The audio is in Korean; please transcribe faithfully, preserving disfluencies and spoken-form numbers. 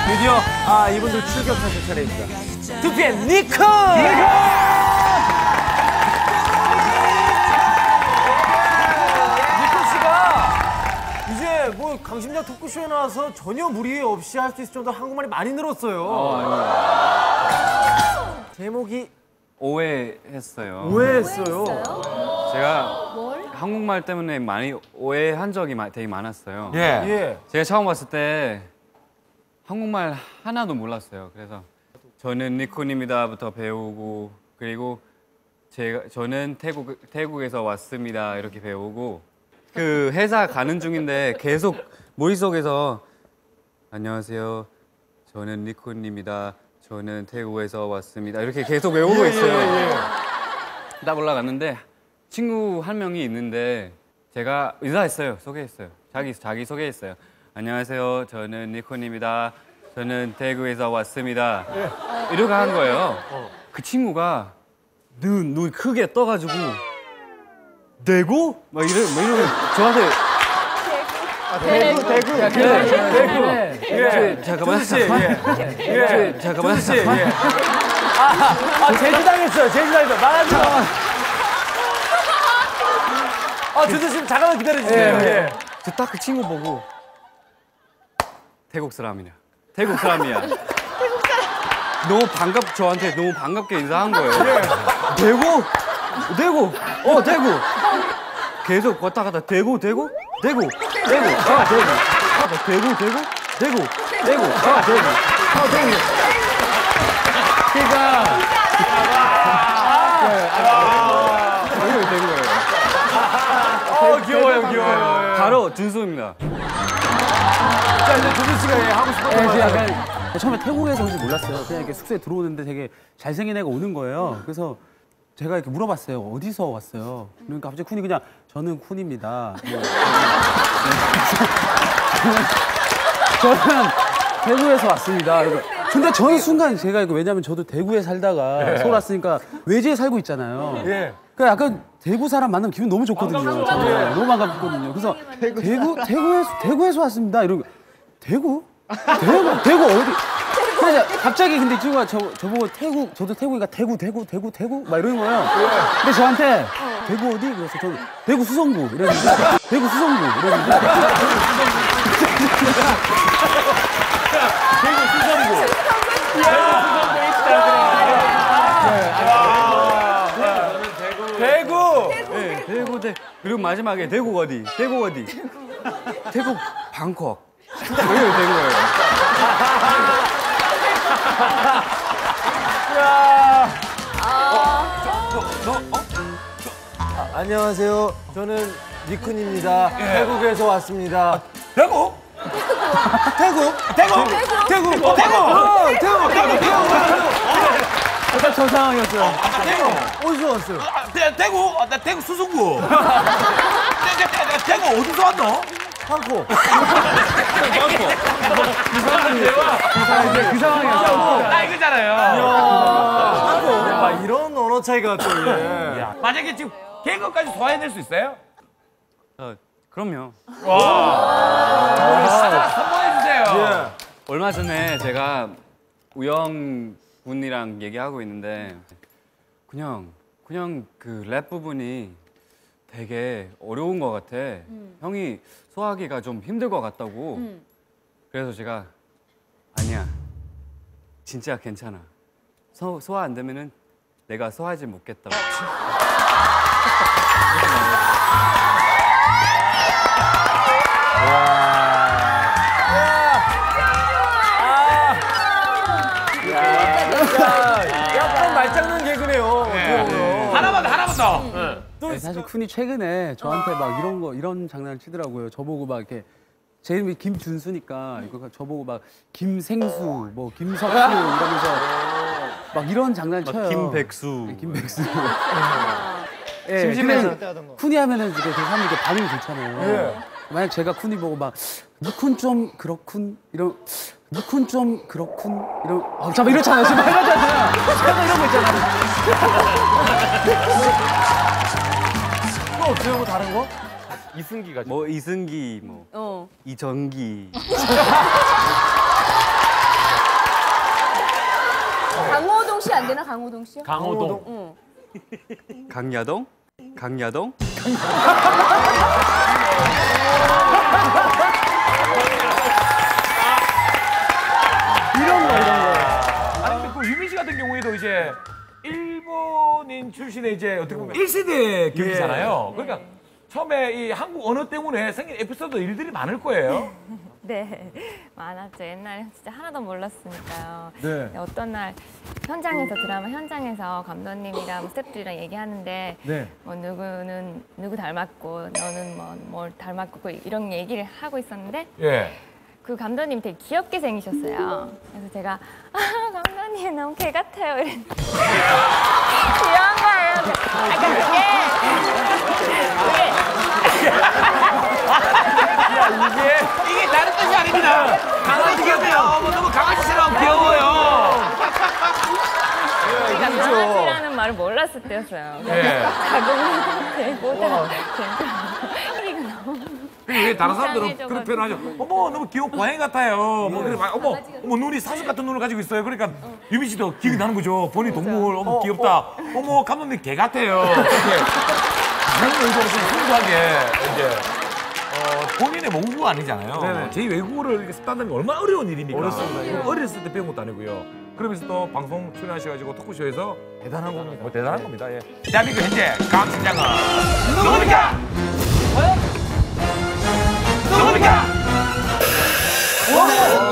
드디어 아 이분들 출격하실 차례입니다. 투피의 니코! 니코 씨가 이제 뭐 강심장 토크쇼에 나와서 전혀 무리 없이 할 수 있을 정도로 한국말이 많이 늘었어요. 어, 제목이 오해했어요. 오해했어요. 제가 뭘? 한국말 때문에 많이 오해한 적이 되게 많았어요. 예. 예. 제가 처음 봤을 때 한국말 하나도 몰랐어요. 그래서 저는 니코님이다부터 배우고 그리고 제가 저는 태국 태국에서 왔습니다 이렇게 배우고 그 회사 가는 중인데 계속 머릿속에서 안녕하세요. 저는 니코님입니다. 저는 태국에서 왔습니다. 이렇게 계속 외우고 있어요. 예, 예. 딱 올라갔는데 친구 한 명이 있는데 제가 인사했어요. 소개했어요. 자기 자기 소개했어요. 안녕하세요. 저는 니코입니다. 저는 대구에서 왔습니다. 예. 이렇게 한 거예요. 어. 그 친구가 눈, 눈 크게 떠가지고 대구? 막 이러, 막 이러고 저한테 아, 대구, 대구, 야, 대구, 그래, 대구. 예. 예. 잠깐만. 씨, 예. 예. 잠깐만. 씨, 예. 아, 아, 제지당했어요. 제지당했어요. 말하지 마. 아, 주수 씨 잠깐만 기다려주세요. 예. 예. 저 딱 그 친구 보고 태국 사람이냐. 태국 사람이야. 태국 사람. 너무 반갑 저한테 너무 반갑게 인사한 거예요. 예. 대구, 대구, 어 대구. 계속 왔다 갔다 대구, 대구, 대구, 대구, 아 대구, 아 대구, 대구, 대구, 대구, 아 대구, 아 대구. 그러니까 대구, 대구예요. 어, 귀여워요, 귀여워요. 바로 준수입니다. 자, 이제 주수 씨가 예, 하고 싶었던 네, 말. 약간 처음에 태국에서 온지 몰랐어요. 그냥 이렇게 숙소에 들어오는데 되게 잘생긴 애가 오는 거예요. 그래서 제가 이렇게 물어봤어요. 어디서 왔어요? 그러니까 갑자기 쿤이 그냥 저는 쿤입니다. 뭐. 저는 대구에서 왔습니다. 근데 저는 순간 제가 이거 왜냐면 저도 대구에 살다가 서울 왔으니까 외지에 살고 있잖아요. 예. 그러니까 약간 대구 사람 만나면 기분 너무 좋거든요. 저는. 너무 반갑거든요. 그래서 대구 대구에서 대구에서 왔습니다. 이러고 대구? 대구? 대구 어디? 근데 갑자기 근데 이 친구가 저, 저보고 태국, 저도 태국이니까 대구, 대구, 대구, 대구? 막 이러는 거예요. 근데 저한테 대구 어디? 그래서 저는 대구 수성구 이랬는데 대구 수성구 이랬는데 대구 수성구. 대구. 네, 대구 대 그리고 마지막에 대구 어디? 대구 어디? 대구 방콕. 왜 된 거예요? 야. 어? 너, 너, 어? 아, 안녕하세요. 저는 니쿤입니다. 예. 태국에서 왔습니다. 대구? 태국? 태국? 태국? 태국? 어, 태국? 어, 태국? 태국? 태국? 약간 저 상황이었어요. 대구. 어디서 왔어요? 아, 대, 대구? 아, 나 대구 수성구. 대, 대, 대, 대구 어디서 왔노? 방콕. 그 상황이었어요. 나 이거잖아요. 야, 이런 언어 차이가 또 예. 만약에 지금 개그까지 소화해낼 수 있어요? 어, 그럼요. 선물해주세요. 예. 얼마 전에 제가 우영 분이랑 얘기하고 있는데 그냥 그냥 그 랩 부분이 되게 어려운 것 같아. 음. 형이 소화하기가 좀 힘들 것 같다고. 음. 그래서 제가 아니야. 진짜 괜찮아. 소, 소화 안 되면은 내가 소화하지 못겠다고. 약간 말장난 개그네요. 하나만 더, 하나만 더. 네, 사실 쿤이 최근에 저한테 막 이런 거 이런 장난을 치더라고요. 저보고 막 이렇게 제 이름이 김준수니까 이거 저보고 막 김생수, 뭐 김석수 이러면서 막 이런 장난을 쳐요. 김백수. 네, 김백수. 예, 심심해서 쿤이 하면은 이렇게 사람이 이렇게 반응이 좋잖아요. 예. 만약 제가 쿤이 보고 막 니쿤 좀 그렇군 이런 니쿤 좀 그렇군 이런 아 잠깐 이렇잖아요. 지금 해봤잖아요. 약간 이런 거 있잖아요. 또 없어요? 뭐 다른 거? 이승기가 뭐 이승기 뭐 어. 이정기 강호동 씨요? 강호동. 응. 강야동? 강야동? 이런 거, 이런 거. 아니 근데 그 유민 씨 같은 경우에도 이제 일본인 출신의 이제 어떻게 보면 일 세대 격이잖아요. 그러니까 처음에 이 한국 언어 때문에 생긴 에피소드 일들이 많을 거예요. 네, 많았죠. 옛날에 진짜 하나도 몰랐으니까요. 네. 근데 어떤 날 현장에서 드라마 현장에서 감독님이랑 뭐 스태프들이랑 얘기하는데 네. 뭐 누구는 누구 닮았고 너는 뭐 뭘 닮았고 그 이런 얘기를 하고 있었는데 예. 그 감독님이 되게 귀엽게 생기셨어요. 그래서 제가 아 감독님 너무 개 같아요. 이랬는데 귀여운 거예요. 아까 그게 이게 이게 다른 뜻이 아닙니다. 강아지 귀엽네요. 어머, 너무 강아지처럼 귀여워요. 제가 강아지라는 말을 몰랐을 때였어요. 예. 작은 개보다 괜찮아. 이거 너무 왜 다른 사람들은 이상해져가지고. 그런 표현을 하죠. 어머 너무 귀여운 고양이 같아요. 뭐 그래 막 어머 어머 눈이 사슴 같은 눈을 가지고 있어요. 그러니까 유민 씨도 기억이 나는 거죠. 본인 동물 어머 귀엽다. 어머 감독님 개 같아요. 이렇게 다른 의도로 좀 풍부하게 이제 어, 본인의 모국어가 아니잖아요. 제 외국어를 이렇게 습득한다는 게 얼마나 어려운 일입니까? 어렸습니다. 어렸을 때 배운 것도 아니고요. 그러면서 또 방송 출연하셔가지고 토크쇼에서 대단한 겁니다. 뭐 대단한 겁니다. 예. 대한민국 현재 강팀장은 누굽니까? 누굽니까?